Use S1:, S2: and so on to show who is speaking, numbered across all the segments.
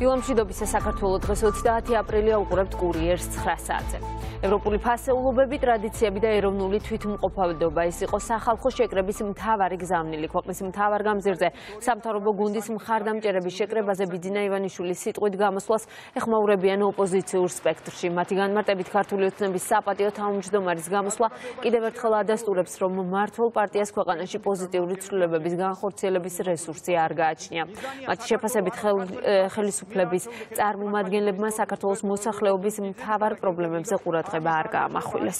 S1: დილამშვიდობის საქართველოს დღეს 30 აპრილია უყურებთ კურიერს 9 საათზე. ევროპული ფასეულობები, ტრადიციები და ეროვნული თვითმყოფადობა ის იყო სახალხო შეკრების მთავარი გზავნილი. ქვეყნის მთავარ გამზირზე სამთავრობო გუნდის მხარდამჭერების შეკრებაზე ბიძინა ივანიშვილის სიტყვით გამოსვლას ეხმაურებიან ოპოზიციურ სპექტრში. მათი განმარტებით ქართული ოცნების საპატიო თავმჯდომარის გამოსვლა კიდევ ერთხელ ადასტურებს, რომ მმართველ პარტიას ქვეყანაში პოზიტიური ცვლილებების განხორციელების რესურსი არ გააჩნია. მათი შეფასებით ხელისუფლების წარმომადგენლებმა საქართველოს მოსახლეობის მთავარ პრობლემებზე ყურადღება არ გაამახვილეს.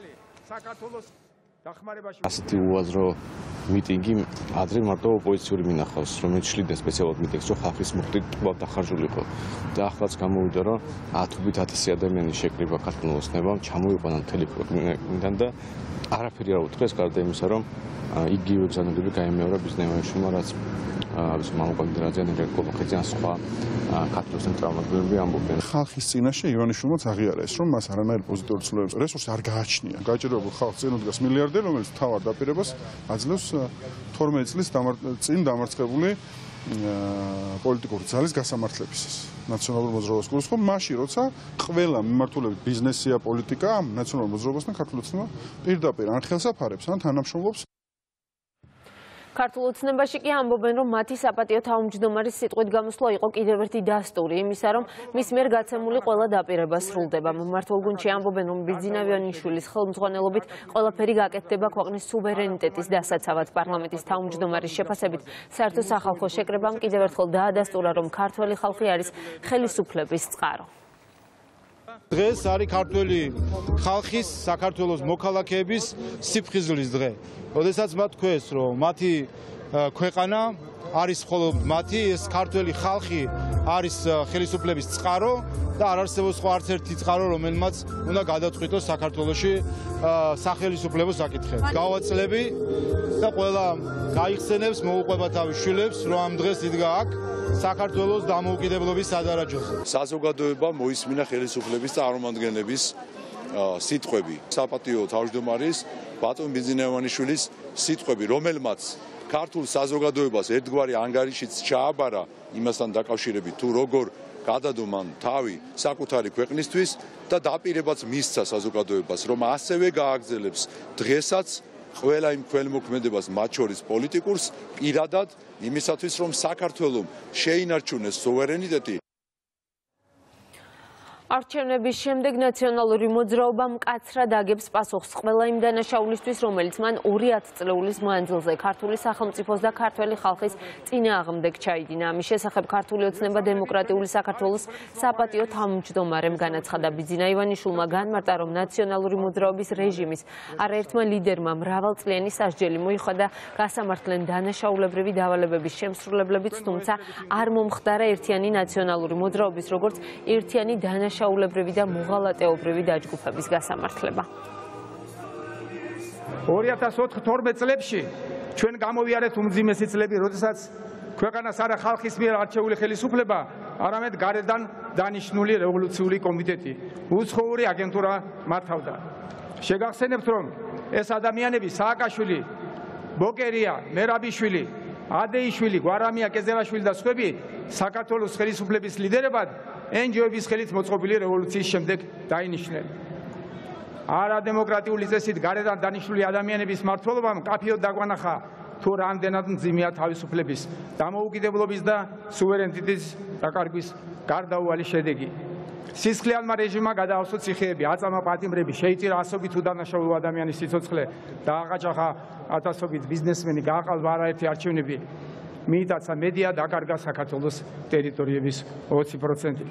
S2: ასეთი უაზრო მიტინგი ადრე მარტო ოპოზიციური მინახავს, რომელიც შლიდნენ სპეციალურად მიტინგს, რომ ხალხის მუხტი კვლავ დახარჯულიყო. და ახლაც გამოვიდა, რომ 10,000 ადამიანის შეკრება ქართულ ოცნებამ ჩამოიყვანა მთელი ქვეყნიდან და არაფერი არ უთხრეს, გარდა იმისა, რომ იგივე ბრძანებები გაიმეორა ბიძინა ივანიშვილმა, რაც მამუკალდერაძე, ნიკოლაძე ან სხვა ქართლის წარმომადგენლები ამბობენ.
S3: ხალხის წინაშე ივანიშვილმაც აღიარეს, რომ მას არანაირი პოზიტიური ცვლილებების რესურსი არ გააჩნია. გაჭირვებულ ხალხს წინ უდგას მილიარდერი, რომელიც თავარ დაპირებას აძლევს 12 წლის წინ დამარცხებული პოლიტიკური ძალის გასამართლებისას. ნაციონალურ მოძრაობას გულისხმობ, მაშინ როცა ყველა მიმართულებით ბიზნესია, პოლიტიკა ამ ნაციონალურ მოძრაობასთან ქართულ ოცნება პირდაპირ ან ხელსაფარებს, ან თანამშრომლობს.
S1: ქართულ ოცნებაში კი ამბობენ, რომ მათი საპატიო თავმჯდომარის სიტყვით გამოსვლა იყო კიდევ ერთი დასტური იმისა, რომ მის მიერ გაცემული ყველა დაპირება სრულდება. მმართველ გუნდში ამბობენ, რომ ბიძინა ივანიშვილის ხელმძღვანელობით ყველაფერი გაკეთდება ქვეყნის სუვერენიტეტის დასაცავად. პარლამენტის თავმჯდომარის შეფასებით, საერთო სახალხო შეკრებამ კიდევ ერთხელ დაადასტურა, რომ ქართველი ხალხი არის ხელისუფლების წყარო.
S4: დღეს არის ქართველი ხალხის, საქართველოს მოქალაქეების სიფხიზლის დღე. როდესაც მათ თქვეს, რომ მათი ქვეყანა არის მხოლოდ მათი, ეს ქართველი ხალხი არის ხელისუფლების წყარო და არ არსებობს სხვა არც ერთი წყარო, რომელმაც უნდა გადაწყვიტოს საქართველოში სახელისუფლებო საკითხები. გავაწლები და ყველა გაიხსენებს, მოუყვება თავის შვილებს, რომ ამ დღეს იდგა აქ საქართველოს დამოუკიდებლობის სადარაჯოზე.
S5: საზოგადოება მოისმინა ხელისუფლების წარმომადგენლების სიტყვები. საპატიო თავმჯდომარის ბატონ ბიძინა ივანიშვილის სიტყვები, რომელმაც ქართულ საზოგადოებას ერთგვარი ანგარიშიც ჩააბარა იმასთან დაკავშირებით, თუ როგორ გადადო მან თავი საკუთარი ქვეყნისთვის და დაპირებაც მისცა საზოგადოებას, რომ ასევე გააგრძელებს დღესაც ყველა იმ ქველმოქმედებას, მათ შორის პოლიტიკურს, პირადად იმისათვის, რომ საქართველოს შეინარჩუნეს სუვერენიტეტი.
S1: არჩევნების შემდეგ ნაციონალური მოძრაობა მკაცრად აგებს პასუხს ყველა იმ დანაშაულისთვის, რომელიც მან 2 წლეულის მანძილზე ქართული სახელმწიფოს და ქართველი ხალხის წინააღმდეგ ჩაიდინა. ამის შესახებ ქართული ოცნება დემოკრატიული საქართველოს საპატიო თავმჯდომარემ განაცხადა. ბიძინა ივანიშვილმა განმარტა, რომ ნაციონალური მოძრაობის რეჟიმის არაერთმა ლიდერმა მრავალწლიანი სასჯელი მოიხადა გასამართლენ დანაშაულებრივი დავალებების შემსრულებლებიც, თუმცა არ მომხდარა ერთიანი ნაციონალური მოძრაობის, როგორც ერთიანი შაულებრივი და მოღალატეობრივი დაჯგუფების გასამართლება.
S6: 2012 წლებში ჩვენ გამოვიარეთ უმძიმესი წლები, როდესაც ქვეყანას არა ხალხის მიერ არჩეული ხელისუფლება, არამედ გარედან დანიშნული რევოლუციური კომიტეტი, უცხოური აგენტურა მართავდა. შეგახსენებთ, რომ ეს ადამიანები სააკაშვილი, ბოკერია, მერაბიშვილი, ადეიშვილი, გვარამია კეზერაშვილი და სხვები საქართველოს ხელისუფლების ლიდერებად NGO-ების ხელით მოწყობილი რევოლუციის შემდეგ დაინიშნენ. არადემოკრატიული წესით გარედან დანიშნული ადამიანების მმართველობამ კაფეოდ დაგვანახა, თუ რამდენად მძიმეა თავისუფლების, დამოუკიდებლობის და სუვერენიტეტის დაკარგვის გარდაუვალი შედეგი. სისხლიანმა რეჟიმმა გადაავსო ციხეები, აწამა პატიმრები, შეიწირა ასობით უდანაშაულო ადამიანის სიცოცხლე, დააღაჭახა ათასობით ბიზნესმენი, გააყალბა არაერთი არჩევნები. მიიტაცა მედია, დაკარგა საქართველოს ტერიტორიების 20%.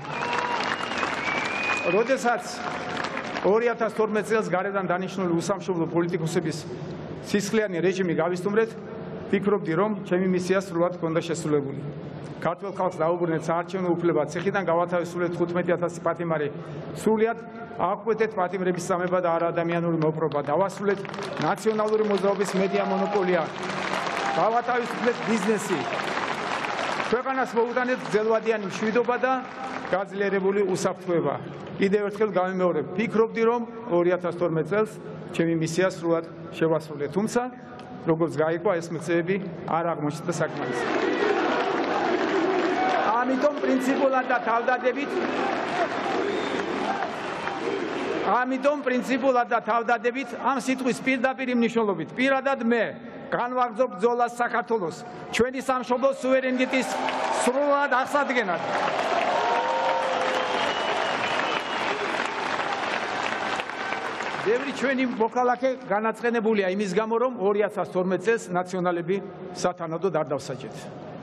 S6: როდესაც 2012 წელს გარედან დანიშნული უსამშობლო პოლიტიკოსების სისხლიანი რეჟიმი გავისტუმრეთ, ვფიქრობდი, რომ ჩემი მისია სრულად ჰქონდა შესრულებული. ქართულ ხალხს დაუბრუნეთ საარჩევნო უფლება, ციხიდან გავათავისუფლეთ 15,000 პატიმარი, სრულად აღვკვეთეთ პატიმრების წამება და არაადამიანური მოპყრობა, დავასრულეთ ნაციონალური მოძრაობის მედია მონოპოლია. გავათავისუფლეთ ბიზნესი. ქვეყანას მოუტანეთ გრძელვადიანი მშვიდობა და გაძლიერებული უსაფრთხოება. კიდევ ერთხელ გავიმეორებ, ვფიქრობდი, რომ 2012 წელს ჩემი მისია სრულად შევასრულე, თუმცა როგორც გაიგო, ეს მიღწევები არ აღმოჩნდა საკმარისი. ამიტომ პრინციპულად და თავდადებით ამ სიტყვის პირდაპირ მნიშვნელობით პირადად მე განვაგრძობ ბრძოლას საქართველოს ჩვენი სამშობლოს სუვერენიტეტის სრულად აღსადგენად. ბევრი ჩვენი მოქალაქე განაცხენებულია იმის გამო, რომ 2012 წელს ნაციონალები სათანადოდ არ დავსაჯეთ.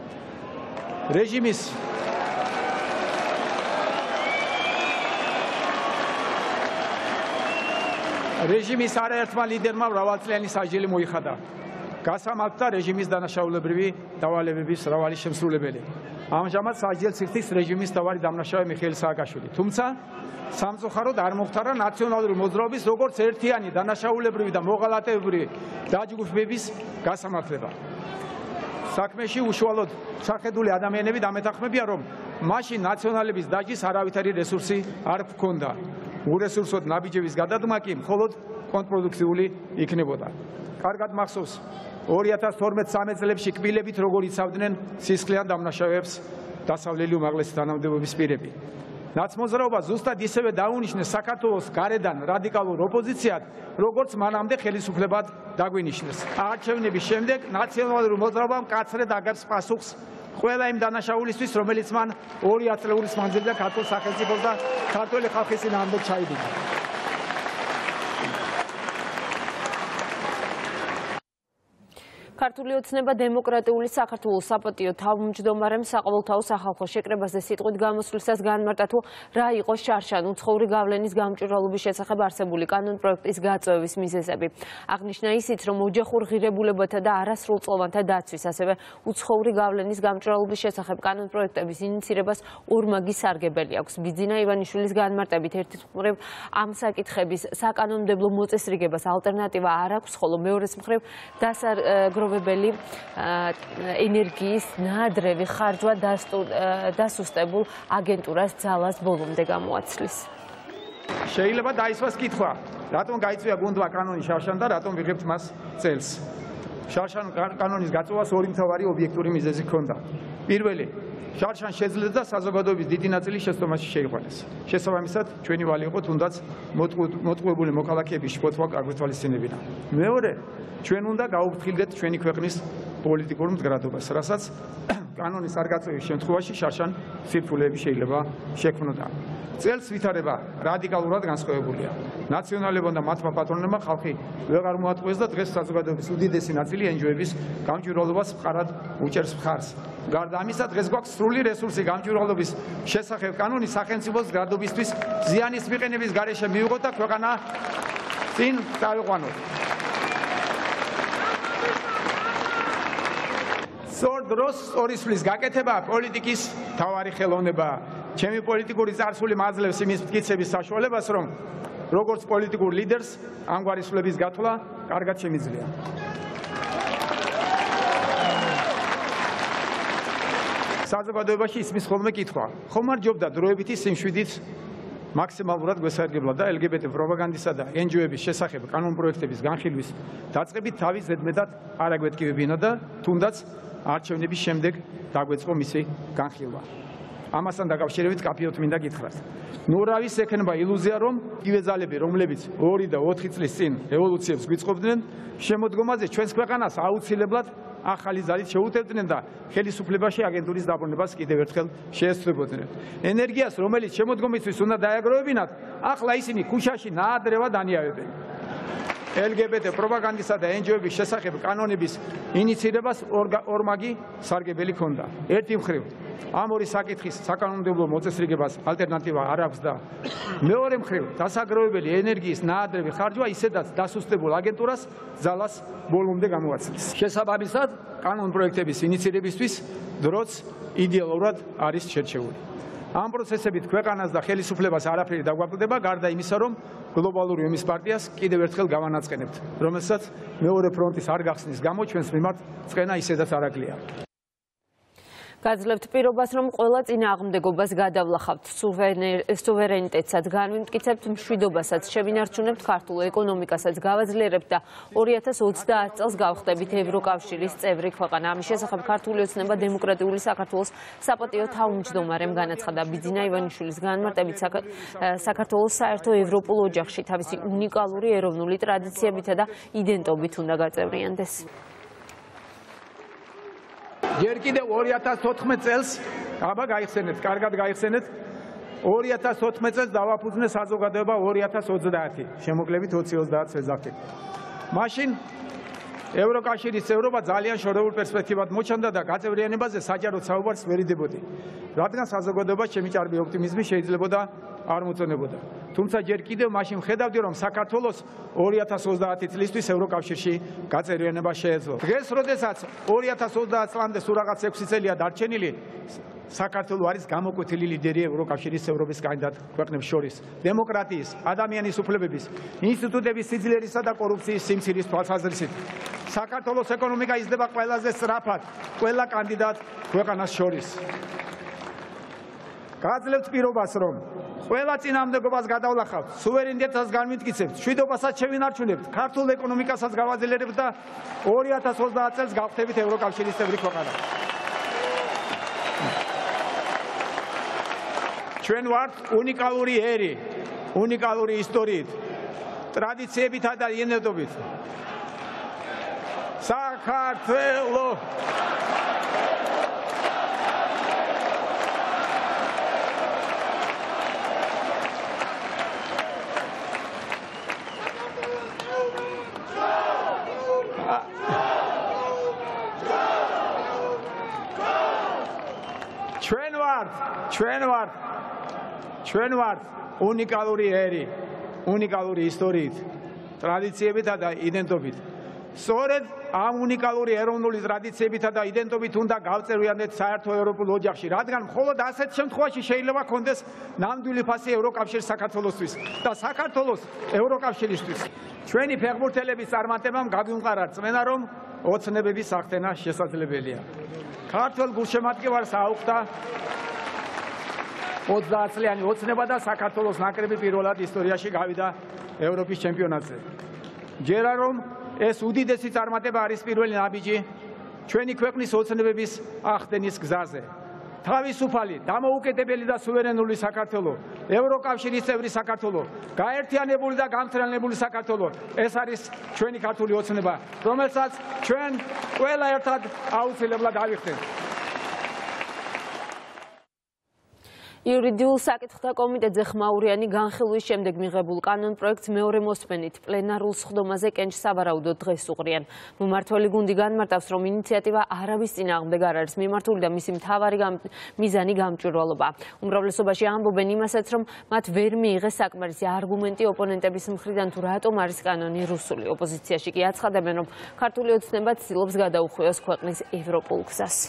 S6: რეჟიმის არაერთმა ლიდერმა მრავალწლიანი სასჯელი მოიხადა. გასამართდა რეჟიმის დანაშაულებრივი დავალებების მრავალი შემსრულებელი. ამჟამად სასჯელს იხდის რეჟიმის მთავარი დამნაშავე მიხეილ სააკაშვილი. თუმცა სამწუხაროდ არ მოხდარა ნაციონალური მოძრაობის როგორც ერთიანი დანაშაულებრივი და მოღალატეებრივი დაჯგუფების გასამართლება. საქმეში უშუალოდ შეხედული ადამიანები დამეთანხმებიან, რომ მაშინ ნაციონალების დაჯის არავითარი რესურსი არ ჰქონდა. ურესურსოდ ნაბიჯების გადადგმა კი მხოლოდ კონტრპროდუქციული იქნებოდა. კარგად მახსოვს 2012-13 წლებში კბილებით როგორ იცავდნენ სისხლიან დამნაშავეებს დასავლელი უმაღლესი თანამდებობის პირები. ნაცმოძრაობა ზუსტად ისევე დაუნიშნეს საქართველოს გარედან რადიკალურ ოპოზიციად, როგორც მანამდე ხელისუფლებად დაგვინიშნეს. არჩევნების შემდეგ ნაციონალური მოძრაობა მკაცრად აგებს პასუხს ყველა იმ დანაშაულისთვის, რომელიც მან 2 ათწლეულის მანძილზე ქართულ სახელმწიფოს და ქართული ხალხის წინააღმდეგ ჩაიდიდა.
S1: ქართული ოცნება დემოკრატიული საქართველოს საპატიო თავმჯდომარემ საყოველთაო სახალხო შეკრებაზე სიტყვით გამოსვლისას განმარტა, თუ რა იყო შარშან უცხოური გავლენის გამჭვირვალობის შესახებ არსებული კანონპროექტის გაწევის მიზეზები. აღნიშნა ისიც, რომ ოჯახურ ღირებულებათა და არასრულწლოვანთა დაცვის, ასევე უცხოური გავლენის გამჭვირვალობის შესახებ კანონპროექტების ინიცირებას ორმაგი სარგებელი აქვს. ბიძინა ივანიშვილის განმარტებით ერთის მხრივ ამ საკითხების საკანონმდებლო მოწესრიგებას ალტერნატივა არ აქვს, ხოლო მეორეს მხრივ დასარგროვებელი ენერგიის ნაადრევი ხარჯვა დასუსტებულ აგენტურას ძალას ბოლომდე გამოაცლის.
S6: შეიძლება დაისვას კითხვა, რატომ გაიწვია გუნდმა კანონი შარშან და რატომ ვიღებთ მას წელს. შარშან კანონის გაწევას ორი მთავარი ობიექტური მიზეზი ჰქონდა. პირველი, შარშან შეძლეს და საზოგადოების დიდი ნაწილი შეცდომაში შეიყვანეს. შესაბამისად, ჩვენი ვალი იყო თუნდაც მოტყუებული მოქალაქეების შფოთვა გაგვეთვალისწინებინა. მეორე, ჩვენ უნდა გაუფრთხილდეთ ჩვენი ქვეყნის პოლიტიკურ მდგრადობას, რასაც კანონის არ გაწევის შემთხვევაში შარშან სირთულეები შეიძლება შექმნოდა. წელს ვითარება რადიკალურად განსხვავებულია. ნაციონალებმა და მათმა პატრონებმა ხალხი ვეღარ მოატყუეს და დღეს საზოგადოების უდიდესი ნაწილი NGO-ების გამჭვირვალობას მყარად უჭერს მხარს. გარდა ამისა, დღეს გვაქვს სრული რესურსი გამჭვირვალობის შესახებ კანონის სახელმწიფოს მდგრადობისთვის ზიანის მიყენების გარეშე მივიღოთ და ქვეყანა წინ დავიყვანოთ. სწორ დროს სწორისვლის გაკეთება პოლიტიკის მთავარი ხელოვნება. ჩემი პოლიტიკური წარსული მაძლევს იმის მტკიცების საშუალებას, რომ როგორც პოლიტიკურ ლიდერს ამგვარი სვლების გათვლა კარგად შემიძლია. საზოგადოებაში ისმის ხოლმე კითხვა, ხომ არ ჯობდა დროებითი სიმშვიდით მაქსიმალურად გვესარგებლა და LGBT პროპაგანდისა და NGO-ების შესახებ კანონპროექტების განხილვის დაწყებით თავის ზედმეტად არ აგვეთკივებინა და თუნდაც არჩევნების შემდეგ დაგვეწყო მისი განხილვა. ამასთან დაკავშირებით კაფეოთ მინდა გითხრათ. ნურავის ექნება ილუზია, რომ კივეძალები, რომლებიც 2 და 4 წლის წინ რევოლუციებს გვიწყობდნენ, შემოდგომაზე ჩვენს ქვეყანას აუცილებლად ახალი ძალით შეუტევდნენ და ხელისუფლებაში აგენტურის დაბრუნებას კიდევ ერთხელ შეესწრებოდნენ. ენერგიას, რომელიც შემოდგომისთვის უნდა დააგროვებინათ, ახლა ისინი ქუჩაში ნაადრევად ანიავებენ. LGBT პროპაგანდისა და NGO-ების შესახებ კანონების ინიცირებას ორმაგი სარგებელი ჰქონდა. ერთი მხრივ, ამ ორი საკითხის საკანონმდებლო მოწესრიგებას ალტერნატივა არ აქვს და მეორე მხრივ, დასაგროვებელი ენერგიის ნაადრევი ხარჯვა ისედაც დასუსტებულ აგენტურას ძალას ბოლომდე გამოაცლის. შესაბამისად, კანონპროექტების ინიცირებისთვის დროც იდეალურად არის შერჩეული. ამ პროცესებით ქვეყანას და ხელისუფლებას არაფერი დაგვაკლდება, გარდა იმისა, რომ გლობალური ომის პარტიას კიდევ ერთხელ გავანაწყენებთ, რომელსაც მეორე ფრონტის არ გახსნის გამო ჩვენს მიმართ წყენა ისედაც არაკლია.
S1: გაძლევთ პირობას, რომ ყველა წინააღმდეგობას გადავლახავთ, სუვერენიტეტსაც განვიმტკიცებთ, მშვიდობასაც შევინარჩუნებთ, ქართულ ეკონომიკასაც გავაძლიერებთ და 2030 წელს გავხდებით ევროკავშირის წევრი ქვეყანა. ამის შესახებ ქართული ოცნება დემოკრატიული საქართველოს საპატიო თავმჯდომარემ განაცხადა. ბიძინა ივანიშვილის განმარტებით საქართველოს საერთო ევროპულ ოჯახში თავისი უნიკალური ეროვნული ტრადიციებითა და იდენტობით უნდა გაწევრიანდეს.
S6: ჯერ კიდევ 2014 წელს, აბა გაიხსენეთ, კარგად გაიხსენეთ, 2014 წელს დავაფუძნე საზოგადოება 2030, შემოკლებით 2030 წელს. მაშინ ევროკავშირის წევრობა ძალიან შორეულ პერსპექტივად მოჩანდა და გაწევრიანებაზე საჯაროდ საუბარს ვერ იდებოდი. რადგან საზოგადოება ჩემი ჭარბი ოპტიმიზმი შეიძლებოდა არ მოწონებოდა. თუმცა ჯერ კიდევ მაშინ ხედავდი, რომ საქართველოს 2030 წლისთვის ევროკავშირში გაწევრიანება შეეძლო. დღეს, როდესაც 2030 წლამდე სულ რაღაც 6 წელია დარჩენილი, საქართველო არის გამოკვეთილი ლიდერი ევროკავშირის წევრობის კანდიდატ ქვეყნებს შორის. დემოკრატიის, ადამიანის უფლებების, ინსტიტუტების სიძლიერისა და კორუფციის სიმცირის თვალსაზრისით. საქართველოს ეკონომიკა იზრდება ყველაზე სწრაფად ყველა კანდიდატ ქვეყანას შორის. გაძლევთ პირობას, რომ ყველა წინააღმდეგობას გადავლახავთ, სუვერენიტეტსაც განვიმტკიცებთ, მშვიდობასაც შევინარჩუნებთ, ქართულ ეკონომიკასაც გავაძლიერებთ და 2030 წელს გავხდებით ევროკავშირის წევრი ქვეყანა. ჩვენ ვართ უნიკალური ერი, უნიკალური ისტორიით, ტრადიციებითა და იდენტობით. საქართველო ჩვენ ვართ უნიკალური ერი, უნიკალური ისტორიით, ტრადიციებითა და იდენტობით. სწორედ ამ უნიკალური ეროვნული ტრადიციებითა და იდენტობით უნდა გავწევრიანდეთ საერთო ევროპულ ოჯახში, რადგან მხოლოდ ასეთ შემთხვევაში შეიძლება გქონდეს ნამდვილი ფასი ევროკავშირის საქართველოსთვის და საქართველოს ევროკავშირისთვის. ჩვენი ფეხბურთელების წარმატებამ გავიმყარა რწმენა, რომ ოცნებების აღდგენა შესაძლებელია. ქართველ გულშემატკივარს აუხდა 30 წლიანი ოცნება და საქართველოს ნაკრები პირველად ისტორიაში გავიდა ევროპის ჩემპიონატზე. ჯერა რომ ეს უდიდესი წარმატება არის პირველი ნაბიჯი ჩვენი ქვეყნის ოცნებების აღდგენის გზაზე. თავისუფალი, დამოუკიდებელი და სუვერენული საქართველო, ევროკავშირის წევრი საქართველო, გაერთიანებული და გამთრალებული საქართველო, ეს არის ჩვენი ქართული ოცნება, რომელსაც ჩვენ ყველა ერთად აუცილებლად ავიხდეთ.
S1: იურიდიულ საკითხთა კომიტეტზე ხმაურიანი განხილვის შემდეგ მიღებულ კანონპროექტს მეორე მოსმენით პლენარულ სხდომაზე კენჭს სავარაუდოდ დღეს უყრიან. მმართველი გუნდი განმარტავს, რომ ინიციატივა არავის წინააღმდეგ არ არის მიმართული და მისი მთავარი მიზანი გამჭვირვალობაა. უმრავლესობაში ამბობენ იმასაც, რომ მათ ვერ მიიღეს საკმარისი არგუმენტი ოპონენტების მხრიდან თუ რატომ არის კანონი რუსული. ოპოზიციაში კი აცხადებენ, რომ ქართული ოცნება ცდილობს გადაუხვიოს ქვეყნის ევროპულ გზას.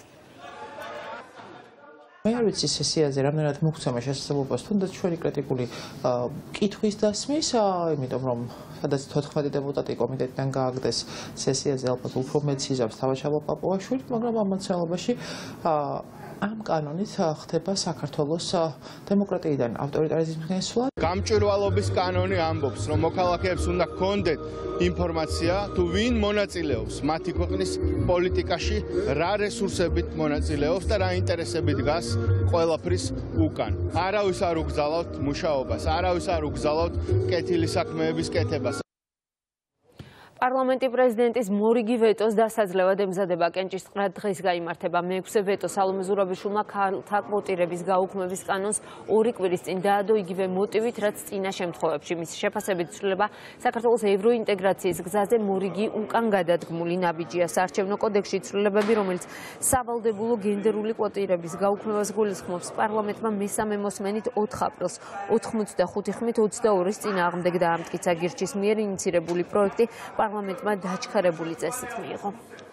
S7: მე არ ვიცი სესიაზე რამდენად მოგცემა შესაძლებლობას თუნდაც ჩვენი კრიტიკული კითხვის დასმის, იმიტომ რომ სადაც 14 დეპუტატი კომიტეტიდან გააგდეს სესიაზე ალბათ უფრო მეც იზამს თავშაბა პაპუაშვილი, მაგრამ ამ მოცემებაში ამ კანონით ხდება საქართველოს დემოკრატიიდან ავტორიტარიზმისკენ სვლა.
S4: გამჭვირვალობის კანონი ამბობს, რომ მოქალაქეებს უნდა ჰქონდეთ ინფორმაცია, თუ ვინ მონაწილეობს მათი ქვეყნის პოლიტიკაში, რა რესურსებით მონაწილეობს და რა ინტერესები დგას ყველაფრის უკან. არავის არ უგზავნოთ მუშაობას, არავის არ უგზავნოთ კეთილი საქმეების კეთებას.
S1: პარლამენტი პრეზიდენტის მორიგი ვეტოს დასაძლევად ემზადება. კენჭისყრად დღეს გაიმართება მეექვსე ვეტო. სალომე ზურაბიშვილმა ქალთა კვოტირების გაუქმების კანონს 2 კვირის წინ დაადო, იგივე მოტივით, რაც წინა შემთხვევებში. მისი შეფასებით იცვლება საქართველოს ევროინტეგრაციის გზაზე მორიგი უკან გადადგმული ნაბიჯია. საარჩევნო კოდექსში ცვლილებები, რომელიც სავალდებულო გენდერული კვოტირების გაუქმებას გულისხმობს, პარლამენტმა მესამე მოსმენით 4 აპრილს 85 ხმით 22-ის წინააღმდეგ დაამტკიცა. გირჩის მიერ ინიცირებული პროექტი პარლამენტმა დაჩქარებული წესით მიიღო.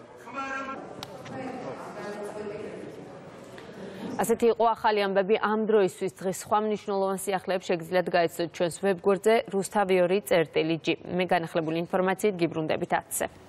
S1: ასეთი იყო ახალი ამბები ამ დროისთვის. დღეს სხვა მნიშვნელოვან სიახლეებს შეგიძლიათ გაიცნოთ ჩვენს ვებგვერდზე rustaviori.gi. მე განახლებული ინფორმაციით გიბრუნდებით 10-ზე.